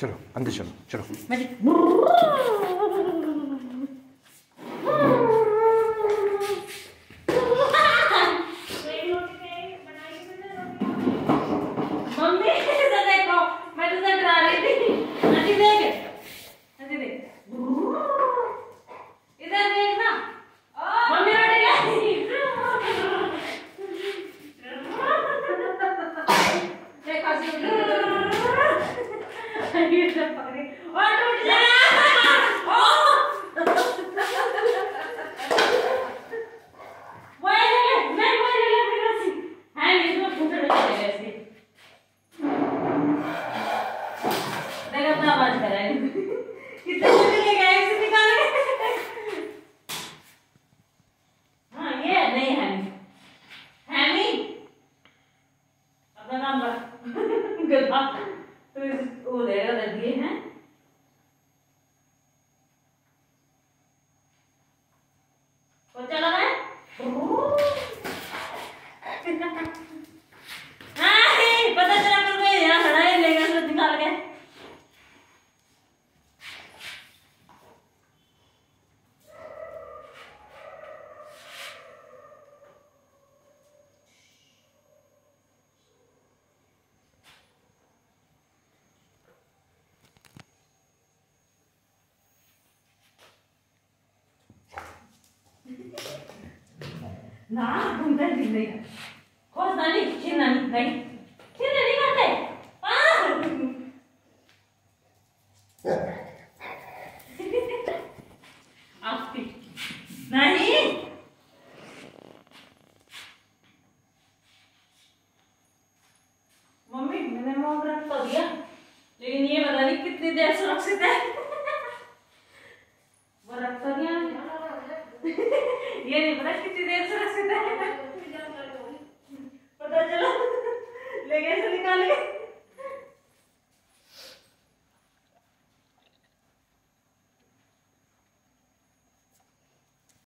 चलो अंदर चलो चलो। मम्मी इधर देखो, मैं तुझे डरा रही थी। अजी देख, अजी देख, इधर देख ना। मम्मी रोटी लाई। देख अजी ये सब पकड़ी और टूट जा। ना घूमता नहीं खोज नानी चिन्ह नहीं करते आपकी नहीं मम्मी मैंने मोम रख तो दिया लेकिन ये पता नहीं कितनी देर सुरक्षित है। वो रख तो दिया ये नहीं पता कितनी देर सुरक्षित है।